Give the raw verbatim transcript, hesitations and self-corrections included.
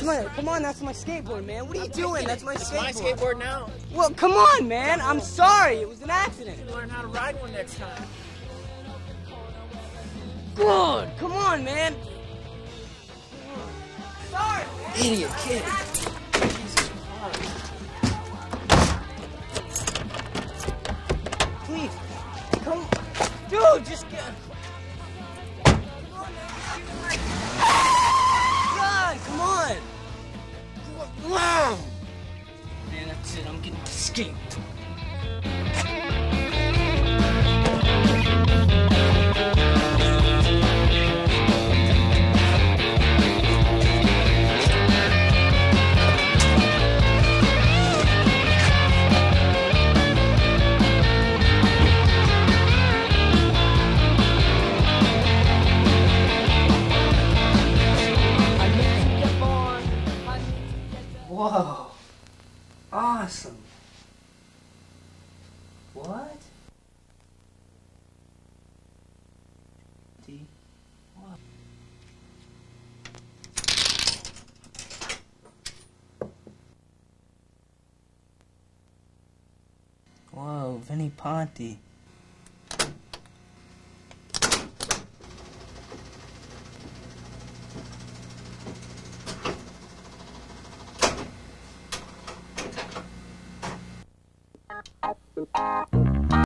That's my, come on, that's my skateboard, man. What are you doing? That's my skateboard. It's my skateboard now. Well, come on, man. I'm sorry. It was an accident. You learn how to ride one next time. Good. Come on, man. Sorry, man. Idiot kid. Please. Come. Dude, just get. God, come on. Man, that's it. I'm getting my skate. Whoa. Awesome. What? D. What? Whoa, Vinnie Ponte.